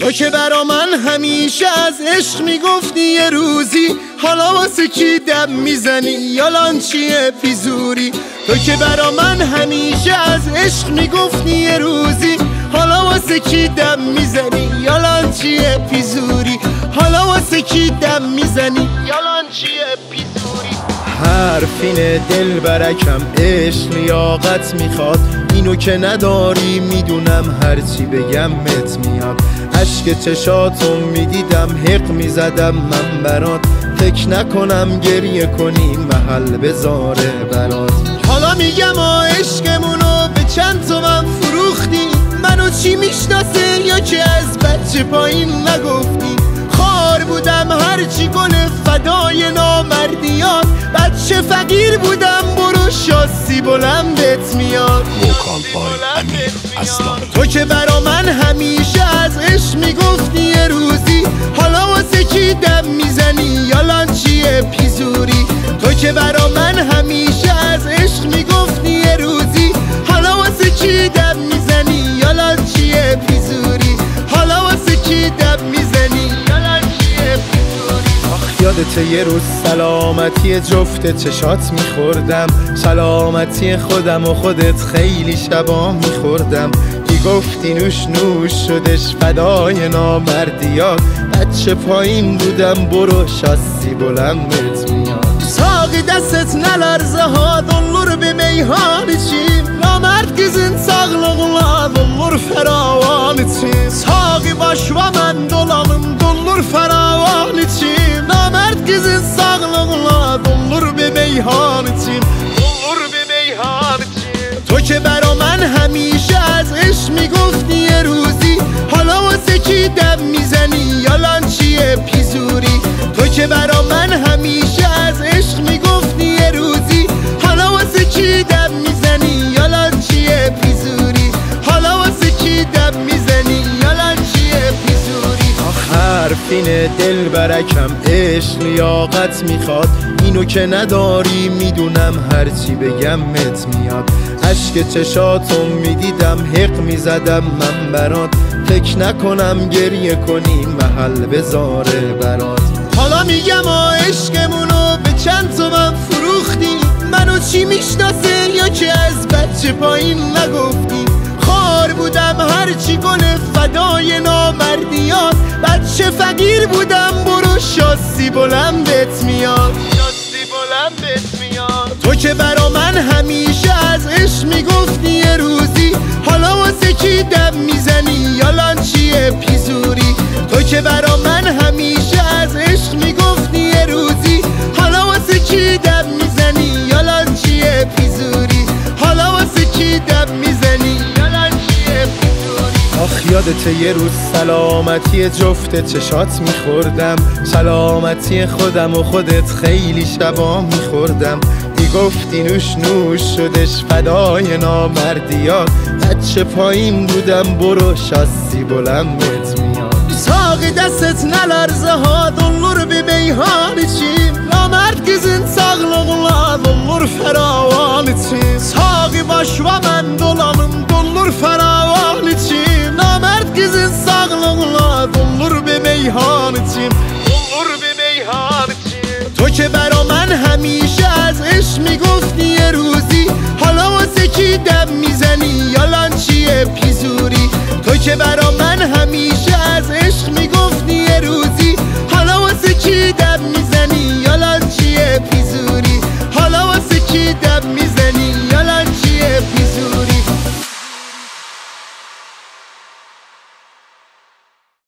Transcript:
تو که برا من همیشه از عشق میگفتی یه روزی، حالا واسه کی دم میزنی؟ یالان چیه پیزوری؟ تو که برا من همیشه از عشق میگفتی یه روزی، حالا واسه کی دم میزنی؟ یالان چیه پیزوری؟ حالا واسه کی دم میزنی؟ یالان چیه پیزوری؟ حرفین دل برکم عشق لیاقت میخواد، اینو که نداری میدونم هرچی بگم مت میاد. عشق چشاتو میدیدم حق میزدم من برات، فکر نکنم گریه کنی محل بذاره برات. حالا میگم عشقمونو به چند تومن فروختی، منو چی میشناسه یا که از بچه پایین نگفتی؟ خار بودم هرچی گل فدای نامردیات، بچه فقیر بودم برو شاسی بلندت میاد. تو که برا من همیشه از عشق میگفتی یه روزی، حالا واسه کی دم میزنی؟ یالان چیه پیزوری؟ تو که برا من همیشه از عشق میگفتی یه روزی، حالا واسه کی دم میزنی؟ یالان چیه پیزوری؟ حالا واسه کی دم میزنی؟ یالان چیه پیزوری؟ آخ یادت یه روز سلامتی جفت چشات میخوردم، سلامتی خودم و خودت خیلی شبا میخوردم. گفتی نوش نوش شدش فدای نامردیات، بچه پایین بودم برو شاسی بلندت میاد. ساقی دستت نلرزه ها دلور به میهان چیم، نامرد kızın sağlığına dolur feravan için. Sağı baş ve mən dolanım dolur feravan için. Namərd kızın sağlığına dolur به میهان için. Dolur به میهان için. تو که برا من همیشه از عشق میگفتی یه روزی، حالا واسه کی دم میزنی؟ یالان چیه پیزوری؟ تو که برا من همیشه از عشق میگفتی یه روزی، حالا واسه کی دم میزنی؟ یالان چیه پیزوری؟ حالا واسه کی دم میزنی؟ یالان چیه پیزوری؟ حرفین دل برکم عشق لیاقت میخواد، اینو که نداری میدونم هرچی بگم مت میاد. عشق چشاتو میدیدم حق میزدم من برات، فکر نکنم گریه کنی محل بذاره برات. حالا میگم عشقمونو به چند تومن فروختی، منو چی میشناسه یا که از بچه پایین نگفتی؟ خار بودم هرچی گل فدای نامردیات، بچه فقیر بودم برو شاسی بلندت میاد. شاسی بلندت میاد. تو که برا من همیشه از عشق میگفتی یه روزی، حالا واسه کی دم میزنی؟ یالان چیه پیزوری؟ تو که برا من همیشه از عشق میگفتی یه روزی، حالا واسه کی دم میزنی؟ یالان چیه پیزوری؟ حالا واسه کی دم میزنی؟ یالان چیه پیزوری؟ آخ یادت یه روز سلامتی جفت چشات میخوردم، سلامتی خودم و خودت خیلی شبا میخوردم. گفتی نوش نوش شدش فدای نامردیات، بچه پایین بودم برو شاسی بلندت میاد. Sağı دستت نلرزه ها dolur bir meyhan için. Namərd kızın sağlığına dolur feravan için. Sağı baş ve mən dolanım dolur feravan için. Namərd kızın sağlığına dolur bir meyhan için. Dolur bir meyhan için. تو که برا من همیشه از عشق میگفتی